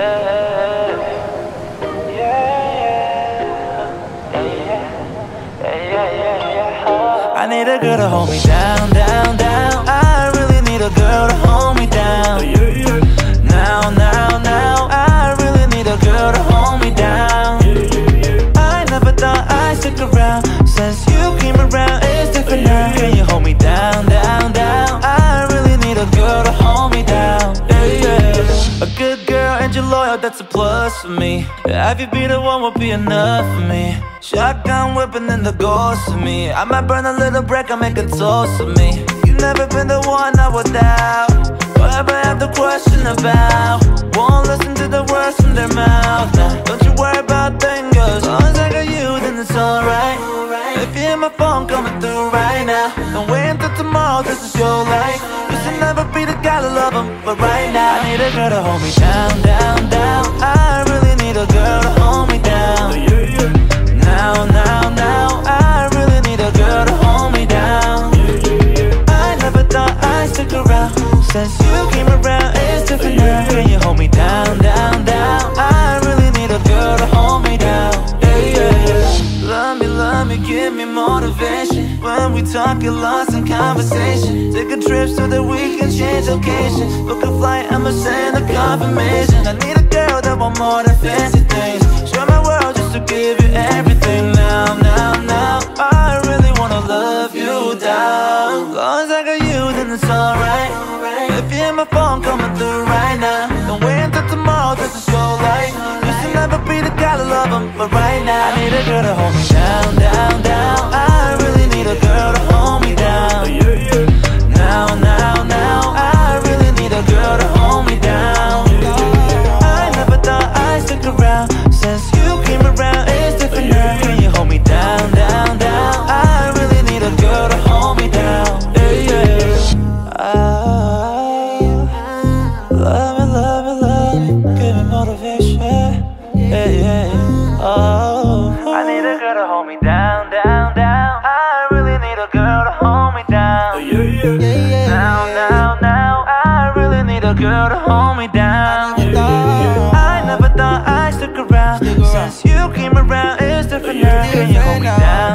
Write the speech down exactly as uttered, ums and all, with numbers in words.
I need a girl to hold me down, down, down. I really need a girl to hold me down. Now, now, now, I really need a girl to hold me down. I never thought I'd stick around. Since you came around, it's different now. Can you hold me down, down, down? I really need a girl to hold me down. Yeah, yeah. A good girl and you're loyal, that's a plus for me. Have you be the one would be enough for me. Shotgun whipping in the ghost of me. I might burn a little break, I make a toast of me. You never been the one I would doubt. Whatever I have the question about, won't listen to the words from their mouth. Nah, don't you worry about things, as long as I got you, then it's alright. If you hear my phone coming through right now, don't wait until tomorrow, this is your life. You should never be the guy to love him, but right now I need a girl to hold me down, down, down. I really need a girl to hold me down. Now, now, now, I really need a girl to hold me down. I never thought I'd stick around. Since you came around, it's different now. Can you hold me down, down, down? I really need a girl to hold me down. Yeah, yeah, yeah. Love me, love me, give me motivation. When we talk, get lost in conversation. Take a trip so that we can change location. Book a flight, I'ma send a confirmation. I need a girl that want more than fancy things. Show my world just to give you everything. Now, now, now, I really wanna love you down. As long as I got you, then it's alright. If you hear my phone coming through right now, don't wait until tomorrow, this is your life. You should never be the guy to love him, but right now I need a girl to hold me down, down, down. I really need a girl to hold me down. Now, now, now, I really need a girl to hold me down. I never thought I'd stick around. Since you came around, it's different now. Can you hold me down, down, down? I really need a girl to hold me down. Yeah, yeah. I love me, love me, love me, give me motivation. Yeah, yeah, yeah. Oh, I need a girl to hold me down, down, down. I really need a girl to hold me down. Yeah, yeah, yeah, yeah. Now, now, now, I really need a girl to hold me down. I never thought I'd stick around. Since you came around, it's different now. Can you hold me down?